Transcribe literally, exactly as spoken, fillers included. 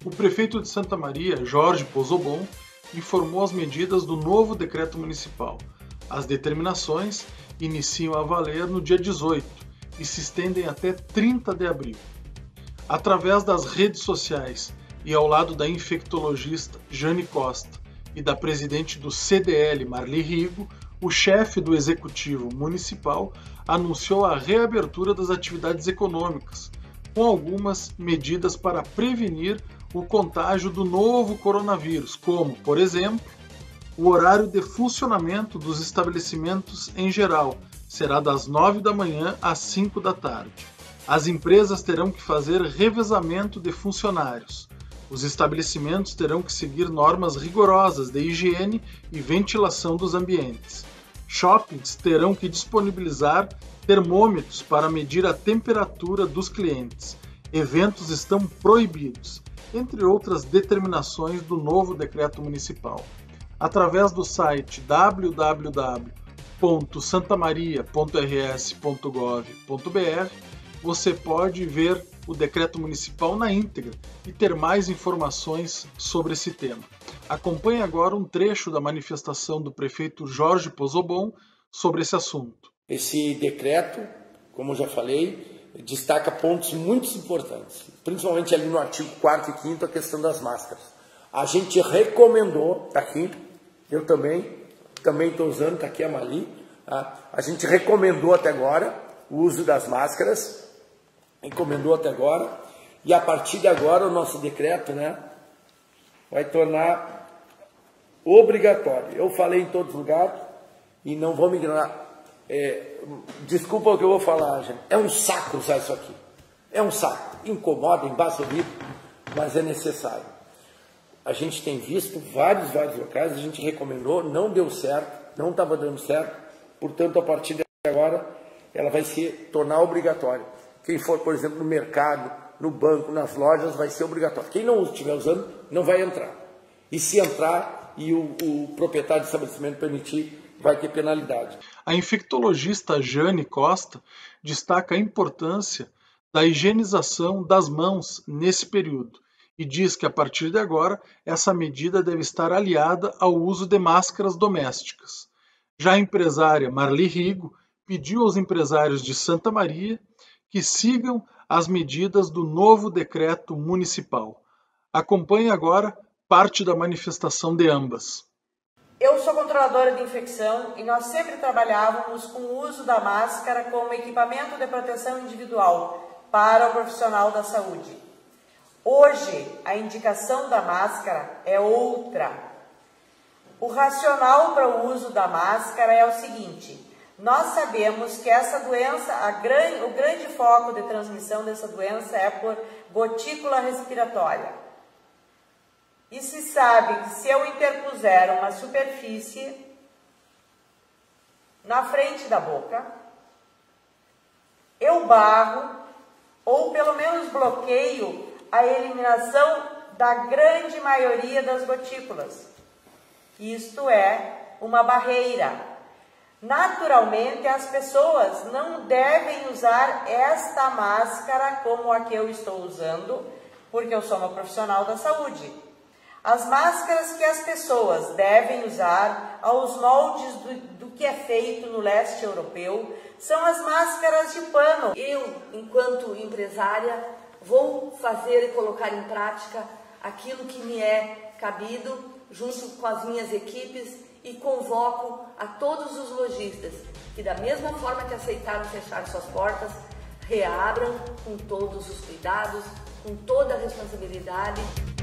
O prefeito de Santa Maria, Jorge Pozzobon, informou as medidas do novo decreto municipal. As determinações iniciam a valer no dia dezoito e se estendem até trinta de abril. Através das redes sociais e ao lado da infectologista Jane Costa e da presidente do C D L, Marli Rigo, o chefe do Executivo Municipal anunciou a reabertura das atividades econômicas, com algumas medidas para prevenir o contágio do novo coronavírus, como, por exemplo, o horário de funcionamento dos estabelecimentos em geral será das nove da manhã às cinco da tarde. As empresas terão que fazer revezamento de funcionários. Os estabelecimentos terão que seguir normas rigorosas de higiene e ventilação dos ambientes. Shoppings terão que disponibilizar termômetros para medir a temperatura dos clientes. Eventos estão proibidos, entre outras determinações do novo decreto municipal. Através do site w w w ponto santamaria ponto r s ponto gov ponto b r você pode ver o decreto municipal na íntegra e ter mais informações sobre esse tema. Acompanhe agora um trecho da manifestação do prefeito Jorge Pozzobon sobre esse assunto. Esse decreto, como eu já falei, destaca pontos muito importantes, principalmente ali no artigo quarto e quinto, a questão das máscaras. A gente recomendou, está aqui, eu também, também estou usando, está aqui a Mali, tá? A gente recomendou até agora o uso das máscaras, recomendou até agora, e a partir de agora o nosso decreto, né, vai tornar obrigatório. Eu falei em todos os lugares e não vou me ignorar. É, desculpa o que eu vou falar, gente. É um saco usar isso aqui. É um saco. Incomoda, embaça o vidro, mas é necessário. A gente tem visto vários, vários locais, a gente recomendou, não deu certo, não estava dando certo, portanto, a partir de agora, ela vai se tornar obrigatória. Quem for, por exemplo, no mercado, no banco, nas lojas, vai ser obrigatório. Quem não estiver usando, não vai entrar. E se entrar e o, o proprietário do estabelecimento permitir, vai ter penalidade. A infectologista Jane Costa destaca a importância da higienização das mãos nesse período e diz que a partir de agora essa medida deve estar aliada ao uso de máscaras domésticas. Já a empresária Marli Rigo pediu aos empresários de Santa Maria que sigam as medidas do novo decreto municipal. Acompanhe agora parte da manifestação de ambas. Eu sou controladora de infecção e nós sempre trabalhávamos com o uso da máscara como equipamento de proteção individual para o profissional da saúde. Hoje, a indicação da máscara é outra. O racional para o uso da máscara é o seguinte: nós sabemos que essa doença, a grande, o grande foco de transmissão dessa doença é por gotícula respiratória. E se sabe que se eu interpuser uma superfície na frente da boca, eu barro ou pelo menos bloqueio a eliminação da grande maioria das gotículas. Isto é uma barreira. Naturalmente, as pessoas não devem usar esta máscara como a que eu estou usando, porque eu sou uma profissional da saúde. As máscaras que as pessoas devem usar aos moldes do, do que é feito no leste europeu são as máscaras de pano. Eu, enquanto empresária, vou fazer e colocar em prática aquilo que me é cabido junto com as minhas equipes e convoco a todos os lojistas que, da mesma forma que aceitaram fechar suas portas, reabram com todos os cuidados, com toda a responsabilidade.